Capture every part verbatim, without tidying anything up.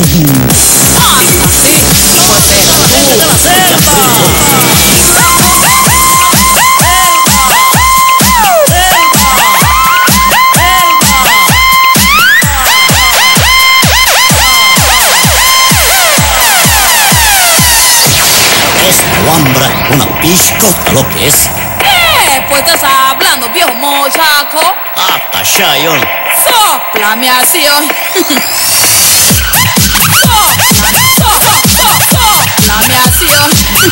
Marvin. Ah, sí, pues es La gente de la selva. Wambra, una piscota, lo que es. ¿Qué? Pues estás hablando, viejo mochaco. Hasta Shayon. Sóplame así hoy. Sóplame, so, so, so, sóplame así hoy.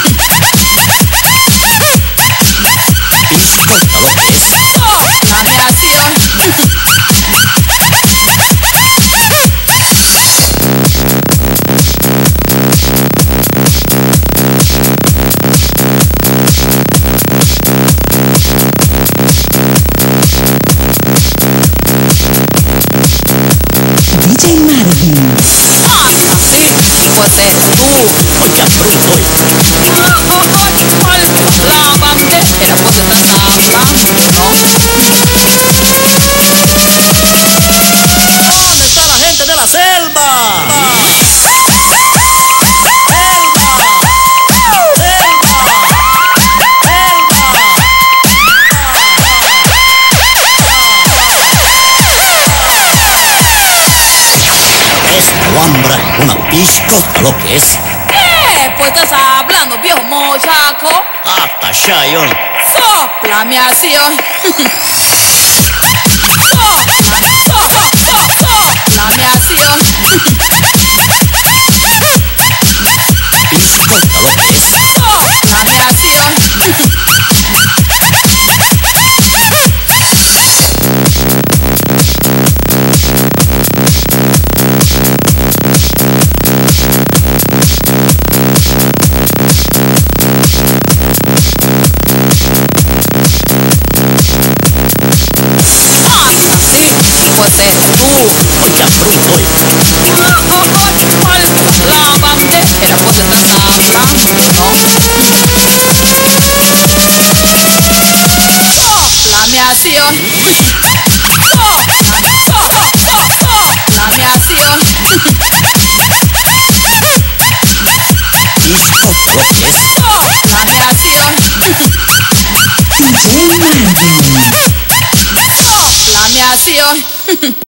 Piscota, lo que es. Sóplame así hoy. D J Marvin. Ah, sí, pues eres tú. Oiga, bruto. Ah, oh, oh, ¿cuál es la bandera? Pues estás hablando, ¿no? ¿Dónde está la gente de la selva? Wambra, una piscota, lo que es. ¿Qué? Pues estás hablando, viejo mochaco. Hasta Shayon. Sóplame así hoy. Sóplame, so, so, so, sóplame así hoy. Piscota, lo que es. Sóplame así hoy. Pues eres tú. Oiga, bruto. Ah, oh, oh, ¿cuál es la bandera? Pues estás hablando, ¿no? Sóplame así hoy. Sóplame, so, so, so, sóplame así hoy. Piscota, lo que es. Sóplame así hoy. D J Marvin. Sóplame así hoy.